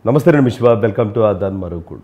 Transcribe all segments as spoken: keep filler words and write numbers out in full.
నమస్తే నేను విశ్వ వెల్కమ్ టు ఆదాన్ మరొకడు.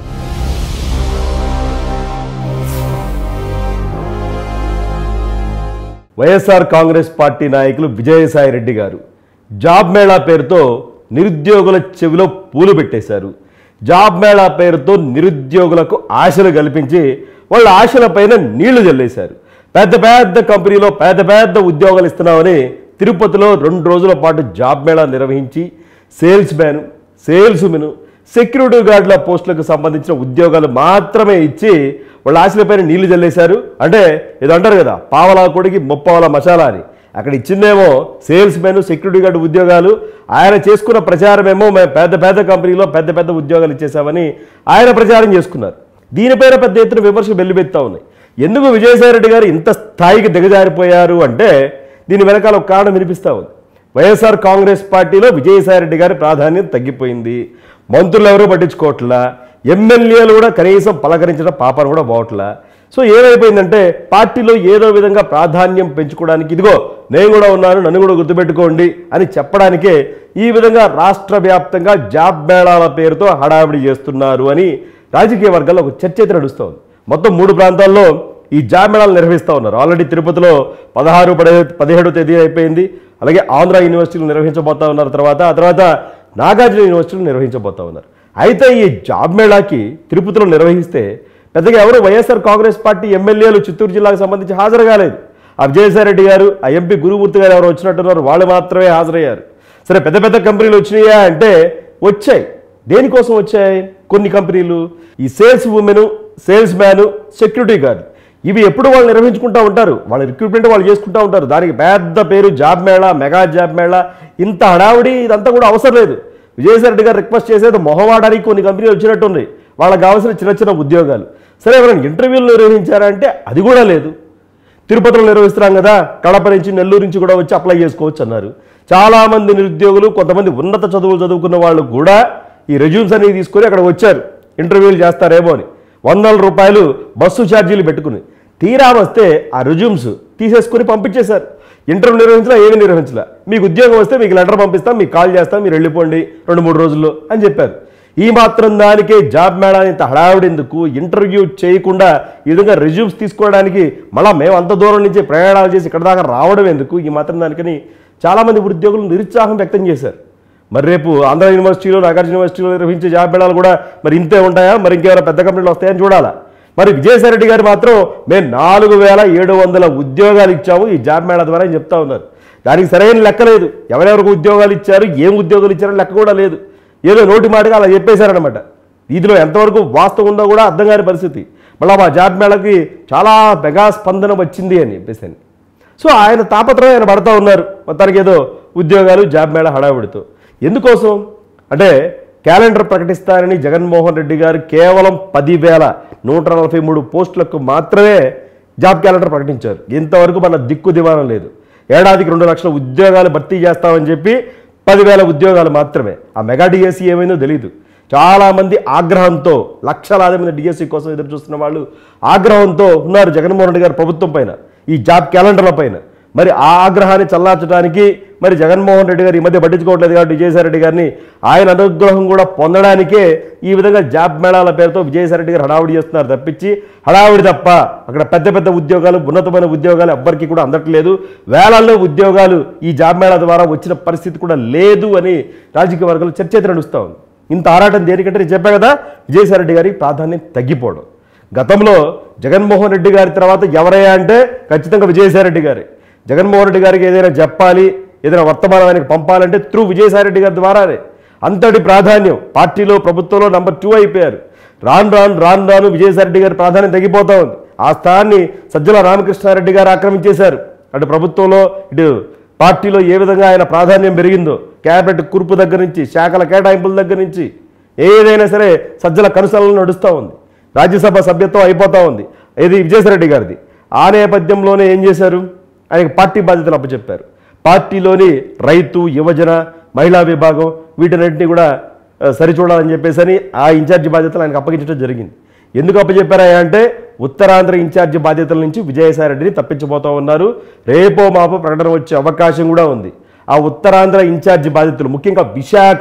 వైఎస్ఆర్ కాంగ్రెస్ పార్టీ నాయకులు విజయసాయి రెడ్డి గారు జాబ్ మేళా పేరుతో నిరుద్యోగుల చెవిలో పూలు పెట్టేశారు. జాబ్ మేళా పేరుతో నిరుద్యోగులకు ఆశలు కల్పించి వాళ్ళ ఆశలపైన నీళ్లు జల్లేశారు. పెద్ద పెద్ద కంపెనీలో పెద్ద పెద్ద ఉద్యోగాలు ఇస్తున్నామని తిరుపతిలో రెండు రోజుల పాటు జాబ్ మేళా నిర్వహించి salesman, salesmen, security గార్డుల పోస్టులకు సంబంధించిన ఉద్యోగాలు మాత్రమే ఇచ్చి వాళ్ళ ఆశలపైన నీళ్లు జల్లేశారు. అంటే ఇది అంటారు కదా, పావలా కొడికి ముప్పావల మసాలా అని. అక్కడ ఇచ్చిందేమో సేల్స్ మెన్, సెక్యూరిటీ గార్డు ఉద్యోగాలు. ఆయన చేసుకున్న ప్రచారం ఏమో మేము పెద్ద పెద్ద కంపెనీలో పెద్ద పెద్ద ఉద్యోగాలు ఇచ్చేసామని ఆయన ప్రచారం చేసుకున్నారు. దీనిపైన పెద్ద ఎత్తున విమర్శలు వెల్లువెత్తా ఉన్నాయి. ఎందుకు విజయసాయి రెడ్డి గారు ఇంత స్థాయికి దిగజారిపోయారు అంటే దీని వెనకాల ఒక కారణం వినిపిస్తూ ఉంది. వైఎస్ఆర్ కాంగ్రెస్ పార్టీలో విజయసాయి రెడ్డి గారి ప్రాధాన్యత తగ్గిపోయింది. మంత్రులు ఎవరూ పట్టించుకోవట్లా, ఎమ్మెల్యేలు కూడా కనీసం పలకరించిన పాపను కూడా పోవట్లా. సో ఏమైపోయిందంటే పార్టీలో ఏదో విధంగా ప్రాధాన్యం పెంచుకోవడానికి ఇదిగో నేను కూడా ఉన్నాను, నన్ను కూడా గుర్తుపెట్టుకోండి అని చెప్పడానికే ఈ విధంగా రాష్ట్ర వ్యాప్తంగా జాబ్ మేళాల పేరుతో హడావిడి చేస్తున్నారు అని రాజకీయ వర్గాల్లో ఒక చర్చ అయితే నడుస్తోంది. మొత్తం మూడు ప్రాంతాల్లో ఈ జాబ్ మేళాలు నిర్వహిస్తూ ఉన్నారు. ఆల్రెడీ తిరుపతిలో పదహారు పదిహేడు పదిహేడు తేదీ అయిపోయింది. అలాగే ఆంధ్ర యూనివర్సిటీలు నిర్వహించబోతా ఉన్నారు. తర్వాత ఆ తర్వాత నాగార్జున యూనివర్సిటీలు నిర్వహించబోతా ఉన్నారు. అయితే ఈ జాబ్ మేళాకి తిరుపతిలో నిర్వహిస్తే పెద్దగా ఎవరు వైఎస్ఆర్ కాంగ్రెస్ పార్టీ ఎమ్మెల్యేలు చిత్తూరు జిల్లాకు సంబంధించి హాజరు కాలేదు. ఆ విజయసాయి రెడ్డి గారు, ఆ ఎంపీ గురుమూర్తి గారు ఎవరు వచ్చినట్టున్నారు, వాళ్ళు మాత్రమే హాజరయ్యారు. సరే పెద్ద పెద్ద కంపెనీలు వచ్చినాయా అంటే వచ్చాయి. దేనికోసం వచ్చాయి? కొన్ని కంపెనీలు ఈ saleswomen, salesman, security guard ఇవి ఎప్పుడు వాళ్ళు నిర్వహించుకుంటూ ఉంటారు, వాళ్ళ రిక్రూట్మెంట్ వాళ్ళు చేసుకుంటూ ఉంటారు. దానికి పెద్ద పేరు job mela, mega job mela. ఇంత హడావుడి ఇదంతా కూడా అవసరం లేదు. విజయసాయి రెడ్డి గారు రిక్వెస్ట్ చేసేది మొహవాడానికి కొన్ని కంపెనీలు వచ్చినట్టుంది, వాళ్ళకి కావాల్సిన చిన్న చిన్న ఉద్యోగాలు. సరే ఎవరైనా ఇంటర్వ్యూలు నిర్వహించారంటే అది కూడా లేదు. తిరుపతిలో నిర్వహిస్తున్నాం కదా, కడప నుంచి నెల్లూరు నుంచి కూడా వచ్చి అప్లై చేసుకోవచ్చు అన్నారు. చాలామంది నిరుద్యోగులు, కొంతమంది ఉన్నత చదువులు చదువుకున్న వాళ్ళు కూడా ఈ రెజ్యూమ్స్ అనేవి తీసుకొని అక్కడ వచ్చారు ఇంటర్వ్యూలు చేస్తారేమో అని. వందల రూపాయలు బస్సు ఛార్జీలు పెట్టుకుని తీరా వస్తే ఆ రెజ్యూమ్స్ తీసేసుకుని పంపించేశారు. ఇంటర్వ్యూ నిర్వహించలా, ఏమీ నిర్వహించలా. మీకు ఉద్యోగం వస్తే మీకు లెటర్ పంపిస్తాం, మీకు కాల్ చేస్తాం, మీరు వెళ్ళిపోండి రెండు మూడు రోజుల్లో అని చెప్పారు. ఈ మాత్రం దానికే జాబ్ మేళాని ఇంత హడావిడెందుకు? ఇంటర్వ్యూ చేయకుండా ఈ విధంగా రెజ్యూమ్స్ తీసుకోవడానికి మళ్ళీ మేము అంత దూరం నుంచి ప్రయాణాలు చేసి ఇక్కడ దాకా రావడం ఎందుకు? ఈ మాత్రం దానికని చాలామంది ఉద్యోగులు నిరుత్సాహం వ్యక్తం చేశారు. మరి రేపు ఆంధ్ర యూనివర్సిటీలో, నాగార్జున యూనివర్సిటీలో నిర్వహించే జాబ్ మేళాలు కూడా మరి ఇంతే ఉంటాయా, మరి ఇంకేమైనా పెద్ద కంపెనీలు వస్తాయని చూడాలా. మరి విజయసాయి రెడ్డి గారు మాత్రం మేము నాలుగు వేల ఏడు వందల ఉద్యోగాలు ఇచ్చాము ఈ జాబ్ మేళా ద్వారా అని చెప్తా ఉన్నారు. దానికి సరైన లెక్క లేదు. ఎవరెవరికి ఉద్యోగాలు ఇచ్చారు, ఏం ఉద్యోగాలు ఇచ్చారో లెక్క కూడా లేదు. ఏదో నోటి మాటగా అలా చెప్పేశారనమాట. ఇందులో ఎంతవరకు వాస్తవం ఉందో కూడా అర్థం కాని పరిస్థితి. మళ్ళీ మా జాబ్ మేళకి చాలా మెగా స్పందన వచ్చింది అని చెప్పేసి. సో ఆయన తాపత్రయం ఆయన పడతా ఉన్నారు. మొత్తానికి ఏదో ఉద్యోగాలు, జాబ్ మేళా హడావుడితో. ఎందుకోసం అంటే క్యాలెండర్ ప్రకటిస్తారని జగన్మోహన్ రెడ్డి గారు కేవలం పదివేల నూట నలభై మూడు పోస్టులకు మాత్రమే జాబ్ క్యాలెండర్ ప్రకటించారు. ఇంతవరకు మన దిక్కు దివానం లేదు. ఏడాదికి రెండు లక్షల ఉద్యోగాలు భర్తీ చేస్తామని చెప్పి పదివేల ఉద్యోగాలు మాత్రమే. ఆ మెగా డిఎస్సి ఏమైందో తెలియదు. చాలామంది ఆగ్రహంతో, లక్షలాది మంది డిఎస్సి కోసం ఎదురు చూస్తున్న వాళ్ళు ఆగ్రహంతో ఉన్నారు జగన్మోహన్ రెడ్డి గారి ప్రభుత్వం పైన, ఈ జాబ్ క్యాలెండర్ల పైన. మరి ఆ ఆగ్రహాన్ని చల్లార్చడానికి మరి జగన్మోహన్ రెడ్డి గారు ఈ మధ్య పట్టించుకోవట్లేదు కాబట్టి విజయసాయి రెడ్డి గారిని ఆయన అనుగ్రహం కూడా పొందడానికే ఈ విధంగా జాబ్ మేళాల పేరుతో విజయసాయి రెడ్డి గారు హడావుడి చేస్తున్నారు తప్పించి హడావుడి తప్ప అక్కడ పెద్ద పెద్ద ఉద్యోగాలు, ఉన్నతమైన ఉద్యోగాలు ఎవ్వరికి కూడా అందట్లేదు. వేలల్లో ఉద్యోగాలు ఈ జాబ్ మేళా ద్వారా వచ్చిన పరిస్థితి కూడా లేదు అని రాజకీయ వర్గాలు చర్చ అయితే నడుస్తూ ఉంది. ఇంత ఆరాటం దేనికంటే నేను చెప్పా కదా, విజయసాయి రెడ్డి గారికి ప్రాధాన్యం తగ్గిపోవడం. గతంలో జగన్మోహన్ రెడ్డి గారి తర్వాత ఎవరయ్యా అంటే ఖచ్చితంగా విజయసాయి రెడ్డి గారే. జగన్మోహన్ రెడ్డి గారికి ఏదైనా చెప్పాలి, ఏదైనా వర్తమానం ఆయనకు పంపాలంటే త్రూ విజయసాయి రెడ్డి గారి ద్వారానే. అంతటి ప్రాధాన్యం పార్టీలో, ప్రభుత్వంలో నంబర్ టూ అయిపోయారు. రాను రాను రాను రాను విజయసాయి రెడ్డి గారి ప్రాధాన్యం తగ్గిపోతూ ఉంది. ఆ స్థానాన్ని సజ్జల రామకృష్ణారెడ్డి గారు ఆక్రమించేశారు. అటు ప్రభుత్వంలో, ఇటు పార్టీలో ఏ విధంగా ఆయన ప్రాధాన్యం పెరిగిందో, క్యాబినెట్ కూర్పు దగ్గర నుంచి, శాఖల కేటాయింపుల దగ్గర నుంచి ఏదైనా సరే సజ్జల కనుసలను నడుస్తూ ఉంది. రాజ్యసభ సభ్యత్వం అయిపోతూ ఉంది ఇది విజయసాయి రెడ్డి గారిది. ఆ నేపథ్యంలోనే ఏం చేశారు, ఆయనకు పార్టీ బాధ్యతలు అప్పచెప్పారు. పార్టీలోని రైతు, యువజన, మహిళా విభాగం వీటన్నింటినీ కూడా సరిచూడాలని చెప్పేసి అని ఆ ఇన్ఛార్జి బాధ్యతలు ఆయనకు అప్పగించడం జరిగింది. ఎందుకు అప్పచెప్పారా అంటే ఉత్తరాంధ్ర ఇన్ఛార్జి బాధ్యతల నుంచి విజయసాయి రెడ్డిని తప్పించబోతూ ఉన్నారు. రేపో మాపో ప్రకటన వచ్చే అవకాశం కూడా ఉంది. ఆ ఉత్తరాంధ్ర ఇన్ఛార్జి బాధ్యతలు ముఖ్యంగా విశాఖ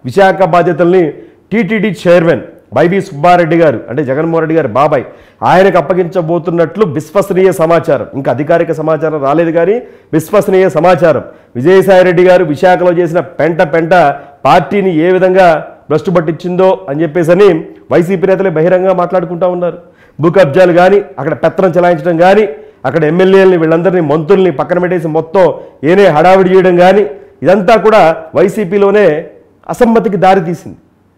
విశాఖ బాధ్యతల్ని టీటీడీ చైర్మన్ వైవి సుబ్బారెడ్డి గారు అంటే జగన్మోహన్ రెడ్డి గారు బాబాయ్ ఆయనకు అప్పగించబోతున్నట్లు విశ్వసనీయ సమాచారం. ఇంకా అధికారిక సమాచారం రాలేదు కానీ విశ్వసనీయ సమాచారం. విజయసాయిరెడ్డి గారు విశాఖలో చేసిన పెంట పెంట పార్టీని ఏ విధంగా భ్రష్టు పట్టించిందో అని చెప్పేసి వైసీపీ నేతలే బహిరంగంగా మాట్లాడుకుంటా ఉన్నారు. భూ కబ్జాలు కానీ అక్కడ పెత్తనం చెలాయించడం కానీ అక్కడ ఎమ్మెల్యేలని వీళ్ళందరినీ మంత్రుల్ని పక్కన పెట్టేసి మొత్తం ఏనే హడావిడి చేయడం కానీ ఇదంతా కూడా వైసీపీలోనే అసమ్మతికి దారితీసింది.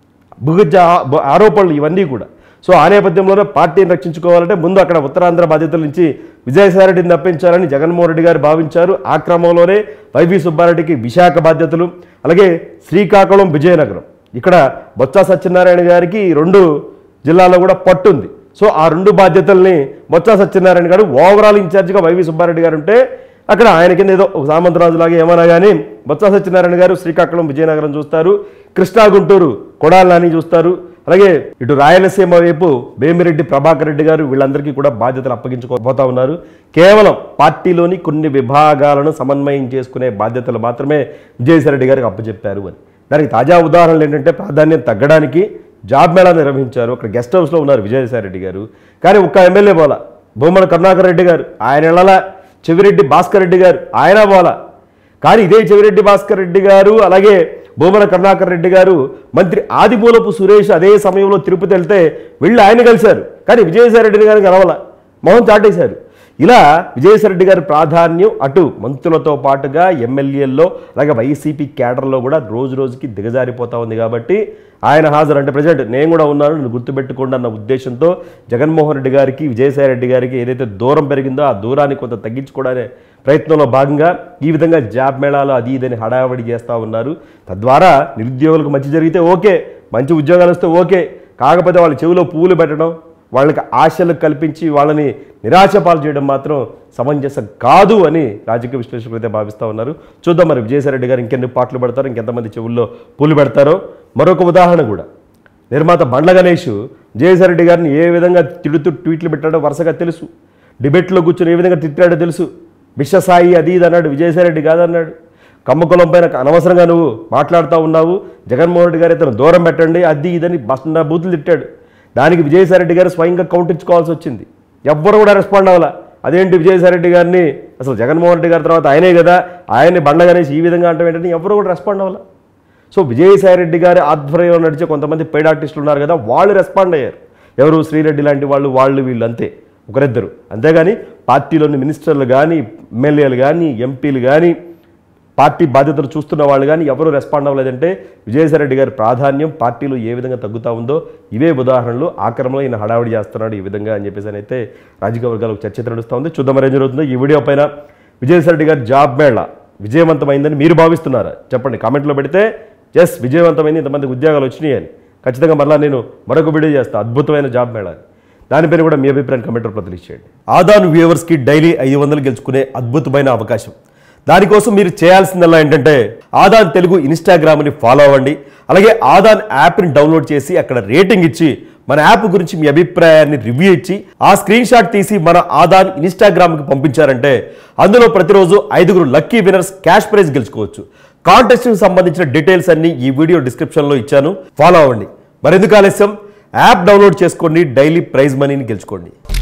భూగజ ఆరోపణలు ఇవన్నీ కూడా. సో ఆ నేపథ్యంలోనే పార్టీని రక్షించుకోవాలంటే ముందు అక్కడ ఉత్తరాంధ్ర బాధ్యతల నుంచి విజయసాయిరెడ్డిని తప్పించాలని జగన్మోహన్ రెడ్డి గారు భావించారు. ఆ క్రమంలోనే వైవి సుబ్బారెడ్డికి విశాఖ బాధ్యతలు, అలాగే శ్రీకాకుళం విజయనగరం ఇక్కడ బొత్స సత్యనారాయణ గారికి రెండు జిల్లాలో కూడా పట్టుంది. సో ఆ రెండు బాధ్యతల్ని బొత్స సత్యనారాయణ గారు ఓవరాల్ ఇన్ఛార్జిగా వైవి సుబ్బారెడ్డి గారు ఉంటే అక్కడ ఆయన కింద ఏదో ఒక సామంతరాజులాగా ఏమన్నా కానీ బొత్స సత్యనారాయణ గారు శ్రీకాకుళం విజయనగరం చూస్తారు, కృష్ణా గుంటూరు కొడాలి నాని చూస్తారు, అలాగే ఇటు రాయలసీమ వైపు వేమిరెడ్డి ప్రభాకర్ రెడ్డి గారు వీళ్ళందరికీ కూడా బాధ్యతలు అప్పగించుకోబోతా ఉన్నారు. కేవలం పార్టీలోని కొన్ని విభాగాలను సమన్వయం చేసుకునే బాధ్యతలు మాత్రమే విజయసాయిరెడ్డి గారికి అప్పచెప్పారు అని. దానికి తాజా ఉదాహరణలు ఏంటంటే ప్రాధాన్యం తగ్గడానికి జాబ్ మేళా నిర్వహించారు. అక్కడ గెస్ట్ హౌస్లో ఉన్నారు విజయసాయిరెడ్డి గారు, కానీ ఒక్క ఎమ్మెల్యే పోలా. భూమన కరుణాకర్ రెడ్డి గారు ఆయన ఇళ్ళలా, చెవిరెడ్డి భాస్కర్ రెడ్డి గారు ఆయన పోలా. కానీ ఇదే చెవిరెడ్డి భాస్కర్ రెడ్డి గారు అలాగే భూమన కరుణాకర్ రెడ్డి గారు మంత్రి ఆదిమూలపు సురేష్ అదే సమయంలో తిరుపతి వెళ్తే వీళ్ళు ఆయన కలిశారు, కానీ విజయసాయిరెడ్డి గారిని కలవాల, మొహం చాటేశారు. ఇలా విజయసాయిరెడ్డి గారి ప్రాధాన్యం అటు మంత్రులతో పాటుగా ఎమ్మెల్యేల్లో అలాగే వైసీపీ క్యాడర్లో కూడా రోజు రోజుకి దిగజారిపోతా ఉంది. కాబట్టి ఆయన హాజరు అంటే ప్రజెంట్ నేను కూడా ఉన్నాను నేను గుర్తుపెట్టుకోండి అన్న ఉద్దేశంతో జగన్మోహన్ రెడ్డి గారికి విజయసాయిరెడ్డి గారికి ఏదైతే దూరం పెరిగిందో ఆ దూరాన్ని కొంత తగ్గించుకోవడానికి ప్రయత్నంలో భాగంగా ఈ విధంగా జాబ్ మేళాలు అది ఇదని హడావడి చేస్తూ ఉన్నారు. తద్వారా నిరుద్యోగులకు మంచి జరిగితే ఓకే, మంచి ఉద్యోగాలు వస్తే ఓకే, కాకపోతే వాళ్ళ చెవిలో పువ్వులు పెట్టడం, వాళ్ళకి ఆశలు కల్పించి వాళ్ళని నిరాశపాలు చేయడం మాత్రం సమంజసం కాదు అని రాజకీయ విశ్లేషకులు అయితే భావిస్తూ ఉన్నారు. చూద్దాం మరి విజయసాయిరెడ్డి గారు ఇంకెన్ని పాటలు పెడతారో, ఇంకెంతమంది చెవుల్లో పూలు పెడతారో. మరొక ఉదాహరణ కూడా నిర్మాత బండ్ల గణేష్ విజయసాయిరెడ్డి గారిని ఏ విధంగా తిడుతూ ట్వీట్లు పెట్టాడో వరుసగా తెలుసు. డిబేట్లో కూర్చొని ఏ విధంగా తిట్టాడో తెలుసు. విశ్వసాయి అది ఇది అన్నాడు, విజయసాయిరెడ్డి కాదన్నాడు. కమ్మకులం పైన అనవసరంగా నువ్వు మాట్లాడుతూ ఉన్నావు, జగన్మోహన్ రెడ్డి గారు ఇతను దూరం పెట్టండి అది ఇదని బస్తా బూతులు తిట్టాడు. దానికి విజయసాయిరెడ్డి గారు స్వయంగా కౌంటించుకోవాల్సి వచ్చింది. ఎవ్వరు కూడా రెస్పాండ్ అవ్వాల. అదేంటి విజయసాయిరెడ్డి గారిని అసలు జగన్మోహన్ రెడ్డి గారి తర్వాత ఆయనే కదా, ఆయన్ని బండ్ల గణేష్ ఈ విధంగా అంటే ఏంటంటే ఎవరు కూడా రెస్పాండ్ అవ్వాల. సో విజయసాయిరెడ్డి గారి ఆధ్వర్యంలో నడిచే కొంతమంది పెయిడ్ ఆర్టిస్టులు ఉన్నారు కదా, వాళ్ళు రెస్పాండ్ అయ్యారు. ఎవరు శ్రీరెడ్డి లాంటి వాళ్ళు వాళ్ళు వీళ్ళు అంతే ఒకరిద్దరు. అంతేగాని పార్టీలోని మినిస్టర్లు కానీ ఎమ్మెల్యేలు కానీ ఎంపీలు కానీ పార్టీ బాధ్యతలు చూస్తున్న వాళ్ళు కానీ ఎవరు రెస్పాండ్ అవ్వలేదంటే విజయసాయిరెడ్డి గారి ప్రాధాన్యం పార్టీలో ఏ విధంగా తగ్గుతూ ఉందో ఇవే ఉదాహరణలు. ఆ క్రమంలో ఈయన హడావిడి చేస్తున్నాడు ఈ విధంగా అని చెప్పేసి అయితే రాజకీయ వర్గాలకు చర్చ నడుస్తూ ఉంది. చూద్దాం మరి ఏం జరుగుతుందో. ఈ వీడియో పైన విజయసాయిరెడ్డి గారి జాబ్ మేళా విజయవంతమైందని మీరు భావిస్తున్నారా చెప్పండి, కామెంట్లో పెడితే ఎస్ విజయవంతమైంది, ఇంతమందికి ఉద్యోగాలు వచ్చినాయి అని ఖచ్చితంగా మరలా నేను మరొక వీడియో చేస్తాను అద్భుతమైన జాబ్ మేళా. దానిపైన కూడా మీ అభిప్రాయం కమెంట్లో తెలియజేయండి. ఆదాన్ వ్యూవర్స్కి డైలీ ఐదు వందలు గెలుచుకునే అద్భుతమైన అవకాశం. దానికోసం మీరు చేయాల్సిందల్లా ఏంటంటే ఆదాన్ తెలుగు ఇన్స్టాగ్రామ్ని ఫాలో అవ్వండి. అలాగే ఆదాన్ యాప్ని డౌన్లోడ్ చేసి అక్కడ రేటింగ్ ఇచ్చి మన యాప్ గురించి మీ అభిప్రాయాన్ని రివ్యూ ఇచ్చి ఆ స్క్రీన్ షాట్ తీసి మన ఆదాన్ ఇన్స్టాగ్రామ్కి పంపించారంటే అందులో ప్రతిరోజు ఐదుగురు లక్కీ విన్నర్స్ క్యాష్ ప్రైజ్ గెలుచుకోవచ్చు. కాంటెస్ట్కి సంబంధించిన డీటెయిల్స్ అన్ని ఈ వీడియో డిస్క్రిప్షన్లో ఇచ్చాను, ఫాలో అవ్వండి. మరెందుకు ఆలస్యం, యాప్ డౌన్లోడ్ చేసుకోండి, డైలీ ప్రైజ్ మనీని గెలుచుకోండి.